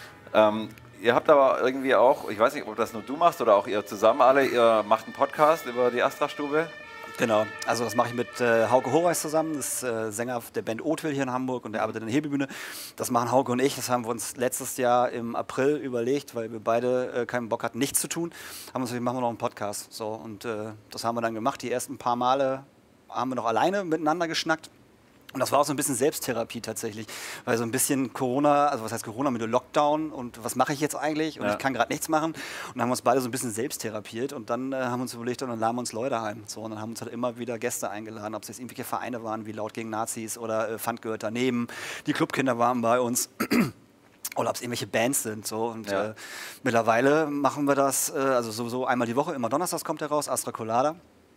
Speaker 1: Ähm, ihr habt aber irgendwie auch, ich weiß nicht, ob das nur du machst oder auch ihr zusammen alle, ihr macht einen Podcast über die Astra-Stube.
Speaker 3: Genau, also das mache ich mit äh, Hauke Horeis zusammen, das ist äh, Sänger der Band Oatville hier in Hamburg und der arbeitet in der Hebebühne. Das machen Hauke und ich, das haben wir uns letztes Jahr im April überlegt, weil wir beide äh, keinen Bock hatten, nichts zu tun, haben uns gesagt, machen wir noch einen Podcast. So, und äh, das haben wir dann gemacht, die ersten paar Male haben wir noch alleine miteinander geschnackt. Und das war auch so ein bisschen Selbsttherapie tatsächlich, weil so ein bisschen Corona, also was heißt Corona mit dem Lockdown und was mache ich jetzt eigentlich und
Speaker 1: Ja.
Speaker 3: ich kann gerade nichts machen und dann haben wir uns beide so ein bisschen selbst therapiert und dann äh, haben wir uns überlegt, und dann laden wir uns Leute ein. So, und dann haben wir uns halt immer wieder Gäste eingeladen, ob es jetzt irgendwelche Vereine waren wie Laut gegen Nazis oder äh, Pfand gehört daneben, die Clubkinder waren bei uns. Oder ob es irgendwelche Bands sind. So. Und
Speaker 1: Ja.
Speaker 3: äh, mittlerweile machen wir das, äh, also sowieso einmal die Woche, immer donnerstags kommt der raus, Astra Colada.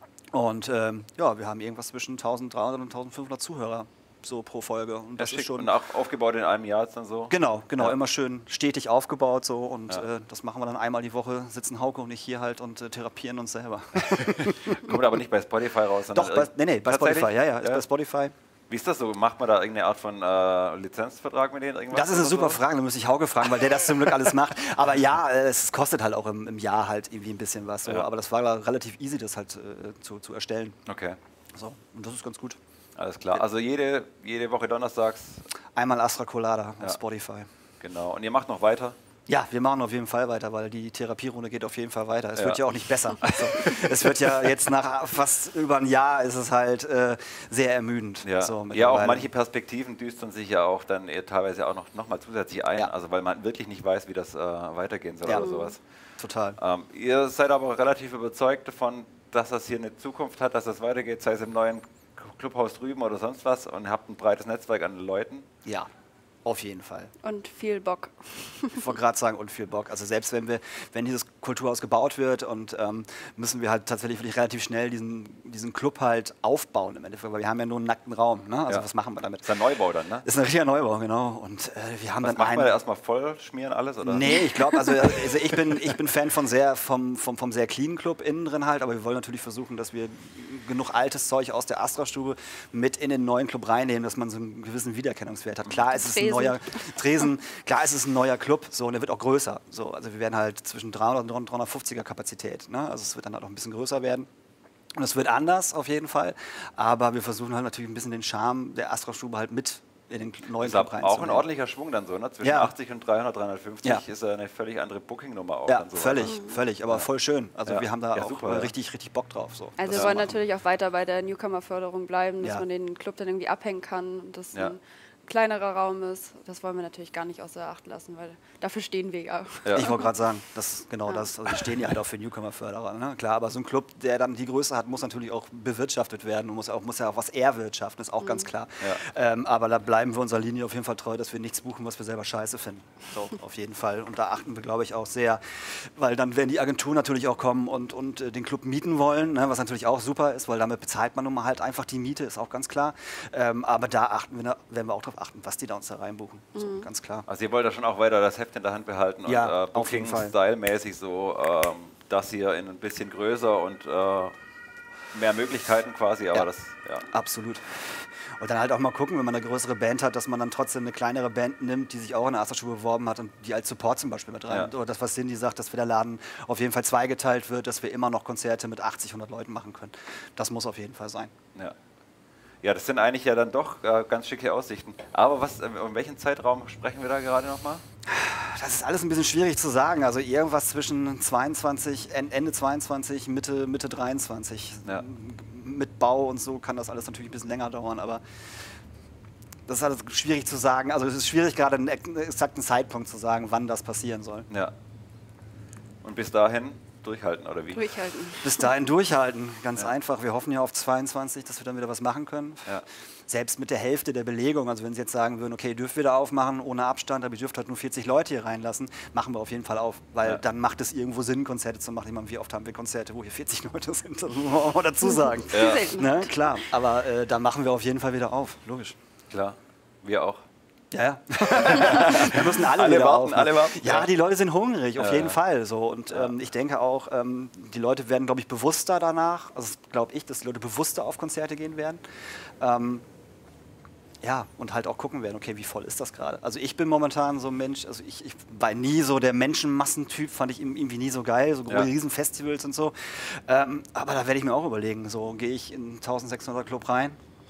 Speaker 3: Und ähm, ja, wir haben irgendwas zwischen dreizehnhundert und fünfzehnhundert Zuhörer so pro Folge. Und das
Speaker 1: Das
Speaker 3: ist schon
Speaker 1: und auch aufgebaut in einem Jahr jetzt dann so.
Speaker 3: genau, genau,
Speaker 1: Ja.
Speaker 3: immer schön stetig aufgebaut so und
Speaker 1: Ja.
Speaker 3: äh, das machen wir dann einmal die Woche. Sitzen Hauke und ich hier halt und äh, therapieren uns selber.
Speaker 1: Kommt aber nicht bei Spotify raus. sondern
Speaker 3: Doch, bei,
Speaker 1: irg-
Speaker 3: nee, nee, bei
Speaker 1: Tatsächlich?
Speaker 3: Spotify, ja, ja, ist
Speaker 1: Ja.
Speaker 3: bei Spotify.
Speaker 1: Wie ist das so? Macht man da irgendeine Art von äh, Lizenzvertrag mit denen? Irgendwas
Speaker 3: Das ist eine
Speaker 1: oder
Speaker 3: super
Speaker 1: so?
Speaker 3: Frage, da muss ich Hauke fragen, weil der das zum Glück alles macht. Aber ja, äh, es kostet halt auch im, im Jahr halt irgendwie ein bisschen was. So.
Speaker 1: Ja.
Speaker 3: Aber das war relativ easy, das halt äh, zu, zu erstellen.
Speaker 1: Okay,
Speaker 3: So, und das ist ganz gut.
Speaker 1: alles klar. Also jede, jede Woche donnerstags,
Speaker 3: Einmal Astra Colada
Speaker 1: Ja.
Speaker 3: auf Spotify.
Speaker 1: genau. Und ihr macht noch weiter?
Speaker 3: Ja, wir machen auf jeden Fall weiter, weil die Therapierunde geht auf jeden Fall weiter. Es
Speaker 1: Ja.
Speaker 3: wird ja auch nicht besser. Also, es wird ja jetzt nach fast über ein Jahr ist es halt äh, sehr ermüdend.
Speaker 1: Ja,
Speaker 3: So,
Speaker 1: ja auch
Speaker 3: mittlerweile.
Speaker 1: manche Perspektiven düstern sich ja auch dann eher teilweise auch noch, noch mal zusätzlich ein,
Speaker 3: Ja.
Speaker 1: also weil man wirklich nicht weiß, wie das äh, weitergehen soll
Speaker 3: Ja.
Speaker 1: oder sowas.
Speaker 3: Total.
Speaker 1: Ähm, ihr seid aber relativ überzeugt davon, dass das hier eine Zukunft hat, dass das weitergeht, sei es im neuen Clubhaus drüben oder sonst was und habt ein breites Netzwerk an Leuten.
Speaker 3: Ja, auf jeden Fall.
Speaker 2: Und viel Bock.
Speaker 3: Ich wollte gerade sagen, und viel Bock. Also selbst wenn wir, wenn dieses Kulturhaus gebaut wird und ähm, müssen wir halt tatsächlich wirklich relativ schnell diesen, diesen Club halt aufbauen im Endeffekt, weil wir haben ja nur einen nackten Raum. Ne? Also
Speaker 1: Ja.
Speaker 3: was machen wir damit?
Speaker 1: Das ist ein Neubau dann, ne?
Speaker 3: Ist ein richtiger Neubau, genau. Und äh, wir haben
Speaker 1: Was
Speaker 3: dann
Speaker 1: macht
Speaker 3: einen.
Speaker 1: man da erstmal voll schmieren alles? Oder?
Speaker 3: Nee, ich glaube, also, also ich, bin, ich bin Fan von sehr, vom, vom, vom sehr clean Club innen drin halt, aber wir wollen natürlich versuchen, dass wir genug altes Zeug aus der Astra-Stube mit in den neuen Club reinnehmen, dass man so einen gewissen Wiedererkennungswert hat. Klar, es ist ein
Speaker 2: Tresen.
Speaker 3: neuer Tresen, klar, es ist ein neuer Club, so, und der wird auch größer. So, also wir werden halt zwischen dreihundert und dreihundertfünfziger Kapazität. Ne? Also es wird dann halt auch ein bisschen größer werden. Und es wird anders auf jeden Fall, aber wir versuchen halt natürlich ein bisschen den Charme der Astra-Stube halt mit in den neuen
Speaker 1: Das ist
Speaker 3: Club
Speaker 1: auch ein
Speaker 3: reinzunehmen.
Speaker 1: ordentlicher Schwung dann so, ne? Zwischen
Speaker 3: Ja.
Speaker 1: achtzig und dreihundert, dreihundertfünfzig
Speaker 3: Ja.
Speaker 1: ist ja eine völlig andere Booking-Nummer auch.
Speaker 3: Ja,
Speaker 1: dann so.
Speaker 3: völlig, völlig, aber voll schön. Also
Speaker 1: Ja.
Speaker 3: wir haben da
Speaker 1: Ja,
Speaker 3: auch
Speaker 1: super,
Speaker 3: äh,
Speaker 1: ja.
Speaker 3: richtig, richtig Bock drauf. So.
Speaker 2: Also
Speaker 3: Das
Speaker 2: wir wollen
Speaker 3: machen.
Speaker 2: natürlich auch weiter bei der Newcomer-Förderung bleiben, dass
Speaker 3: Ja.
Speaker 2: man den Club dann irgendwie abhängen kann und das
Speaker 1: Ja.
Speaker 2: ein kleinerer Raum ist. Das wollen wir natürlich gar nicht außer Acht lassen, weil dafür stehen wir ja.
Speaker 3: Ja. Ich wollte gerade sagen, das ist genau
Speaker 2: Ja.
Speaker 3: das. Also wir stehen ja halt auch für Newcomer-Förderer. Ne? Klar, aber so ein Club, der dann die Größe hat, muss natürlich auch bewirtschaftet werden und muss, auch, muss ja auch was erwirtschaften, ist auch mhm. ganz klar.
Speaker 1: Ja.
Speaker 3: Ähm, aber da bleiben wir unserer Linie auf jeden Fall treu, dass wir nichts buchen, was wir selber scheiße finden. So, auf jeden Fall. Und da achten wir, glaube ich, auch sehr, weil dann werden die Agenturen natürlich auch kommen und, und äh, den Club mieten wollen, ne? Was natürlich auch super ist, weil damit bezahlt man nun mal halt einfach die Miete, ist auch ganz klar. Ähm, aber da achten wir, werden wir auch darauf achten, was die da uns da reinbuchen. So,
Speaker 2: Mhm.
Speaker 3: ganz klar.
Speaker 1: Also ihr wollt ja schon auch weiter das Heft in der Hand behalten
Speaker 3: Ja,
Speaker 1: und äh,
Speaker 3: auf jeden Fall.
Speaker 1: Booking-Style-mäßig so ähm, das hier in ein bisschen größer und äh, mehr Möglichkeiten quasi, aber
Speaker 3: Ja.
Speaker 1: das, ja.
Speaker 3: Absolut. Und dann halt auch mal gucken, wenn man eine größere Band hat, dass man dann trotzdem eine kleinere Band nimmt, die sich auch in der Astra-Stube beworben hat und die als Support zum Beispiel mit rein.
Speaker 1: Ja.
Speaker 3: Oder das, was Cindy sagt, dass wir der Laden auf jeden Fall zweigeteilt wird, dass wir immer noch Konzerte mit achtzig, hundert Leuten machen können. Das muss auf jeden Fall sein.
Speaker 1: Ja. Ja, das sind eigentlich ja dann doch äh, ganz schicke Aussichten. Aber was, äh, um welchen Zeitraum sprechen wir da gerade nochmal?
Speaker 3: Das ist alles ein bisschen schwierig zu sagen. Also irgendwas zwischen zweiundzwanzig, Ende zweiundzwanzig, Mitte, Mitte dreiundzwanzig.
Speaker 1: Ja.
Speaker 3: Mit Bau und so kann das alles natürlich ein bisschen länger dauern, aber das ist alles schwierig zu sagen. Also es ist schwierig, gerade einen exakten Zeitpunkt zu sagen, wann das passieren soll.
Speaker 1: Ja. Und bis dahin durchhalten, oder wie?
Speaker 2: Durchhalten.
Speaker 3: Bis dahin durchhalten, ganz
Speaker 1: Ja.
Speaker 3: einfach. Wir hoffen ja auf zweiundzwanzig, dass wir dann wieder was machen können.
Speaker 1: Ja.
Speaker 3: Selbst mit der Hälfte der Belegung, also wenn Sie jetzt sagen würden, okay, dürft wir da aufmachen ohne Abstand, aber ihr dürft halt nur vierzig Leute hier reinlassen, machen wir auf jeden Fall auf, weil
Speaker 1: Ja.
Speaker 3: dann macht es irgendwo Sinn, Konzerte zu machen. Ich meine, wie oft haben wir Konzerte, wo hier vierzig Leute sind, das muss man auch mal dazu sagen.
Speaker 1: Ja.
Speaker 2: Selten.
Speaker 3: Ne? Klar, aber äh, dann machen wir auf jeden Fall wieder auf, logisch.
Speaker 1: Klar, wir auch.
Speaker 3: Ja, ja. Wir müssen alle,
Speaker 1: Alle
Speaker 3: wieder
Speaker 1: warten,
Speaker 3: aufmachen.
Speaker 1: alle warten.
Speaker 3: Ja,
Speaker 1: Ja.
Speaker 3: die Leute sind hungrig, auf
Speaker 1: Ja,
Speaker 3: jeden
Speaker 1: ja.
Speaker 3: Fall. So. Und
Speaker 1: Ja.
Speaker 3: ähm, ich denke auch, ähm, die Leute werden, glaube ich, bewusster danach. Also glaube ich, dass die Leute bewusster auf Konzerte gehen werden. Ähm, ja, und halt auch gucken werden, okay, wie voll ist das gerade? Also ich bin momentan so ein Mensch, also ich, ich war nie so der Menschenmassentyp, fand ich irgendwie nie so geil, so
Speaker 1: Ja.
Speaker 3: Riesenfestivals und so. Ähm, aber da werde ich mir auch überlegen, so gehe ich in einen eintausendsechshundert Club rein,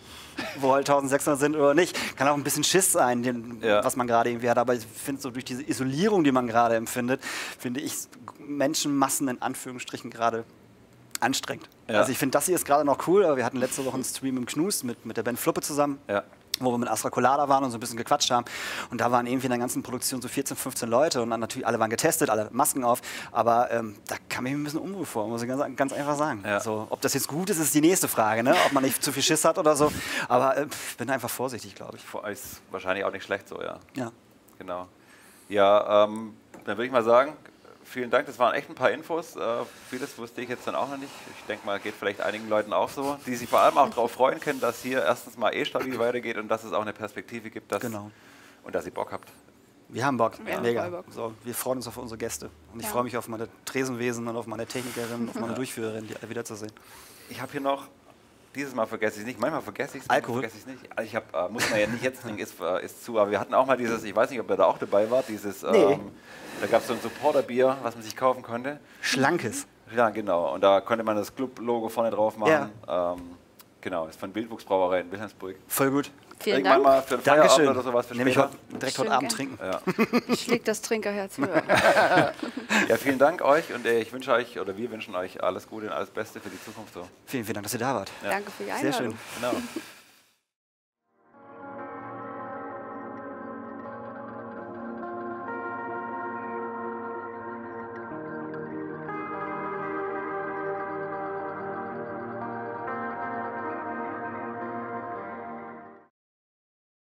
Speaker 3: wo halt eintausendsechshundert sind oder nicht. Kann auch ein bisschen Schiss sein, den,
Speaker 1: Ja.
Speaker 3: was man gerade irgendwie hat. Aber ich finde so durch diese Isolierung, die man gerade empfindet, finde ich Menschenmassen in Anführungsstrichen gerade anstrengend.
Speaker 1: Ja.
Speaker 3: Also ich finde, das hier ist gerade noch cool, aber wir hatten letzte Woche einen Stream im Knus mit, mit der Band Fluppe zusammen.
Speaker 1: Ja.
Speaker 3: Wo wir mit Astra Colada waren und so ein bisschen gequatscht haben. Und da waren irgendwie in der ganzen Produktion so vierzehn, fünfzehn Leute und dann natürlich alle waren getestet, alle hatten Masken auf. Aber ähm, da kam ich mir ein bisschen unwohl vor, muss ich ganz, ganz einfach sagen.
Speaker 1: Ja.
Speaker 3: So, ob das jetzt gut ist, ist die nächste Frage, ne? Ob man nicht zu viel Schiss hat oder so. Aber äh, ich bin einfach vorsichtig, glaube ich.
Speaker 1: Vor- Ist wahrscheinlich auch nicht schlecht so, ja.
Speaker 3: Ja.
Speaker 1: Genau. Ja, ähm, dann würde ich mal sagen, vielen Dank, das waren echt ein paar Infos. Äh, vieles wusste ich jetzt dann auch noch nicht. Ich denke mal, geht vielleicht einigen Leuten auch so, die sich vor allem auch darauf freuen können, dass hier erstens mal eh stabil weitergeht und dass es auch eine Perspektive gibt, dass,
Speaker 3: Genau.
Speaker 1: und dass ihr Bock habt.
Speaker 3: Wir haben Bock,
Speaker 2: Wir haben
Speaker 3: mega.
Speaker 2: voll Bock.
Speaker 3: So, wir freuen uns auf unsere Gäste. Und ich
Speaker 2: Ja.
Speaker 3: freue mich auf meine Tresenwesen und auf meine Technikerin, auf meine Durchführerin, die alle wiederzusehen.
Speaker 1: Ich habe hier noch, dieses Mal vergesse ich es nicht, manchmal vergesse ich es,
Speaker 3: Alkohol?
Speaker 1: vergesse ich es nicht. Also ich hab, äh, muss man ja nicht jetzt trinken, ist, äh, ist zu, aber wir hatten auch mal dieses, ich weiß nicht, ob ihr da auch dabei wart, dieses, ähm,
Speaker 3: Nee.
Speaker 1: da gab es so ein Supporter-Bier, was man sich kaufen konnte.
Speaker 3: Schlankes.
Speaker 1: Ja, genau. Und da konnte man das Club-Logo vorne drauf machen. Ähm, genau, ist von Wildwuchs Brauerei in Wilhelmsburg.
Speaker 3: Voll gut.
Speaker 2: Vielen
Speaker 1: Irgendwann
Speaker 2: Dank.
Speaker 1: mal für den Feierabend
Speaker 3: Dankeschön.
Speaker 1: oder sowas für
Speaker 3: Nehme ich
Speaker 1: später.
Speaker 3: heute, direkt
Speaker 2: Schön
Speaker 3: heute Abend
Speaker 2: gern.
Speaker 3: trinken.
Speaker 1: Ja.
Speaker 2: Schlägt das Trinkerherz höher.
Speaker 1: Ja, vielen Dank euch und äh, ich wünsche euch, oder wir wünschen euch alles Gute und alles Beste für die Zukunft. So.
Speaker 3: Vielen, vielen Dank, dass ihr da wart.
Speaker 1: Ja.
Speaker 2: Danke für die
Speaker 3: Sehr
Speaker 2: Einladung.
Speaker 3: schön.
Speaker 1: Genau.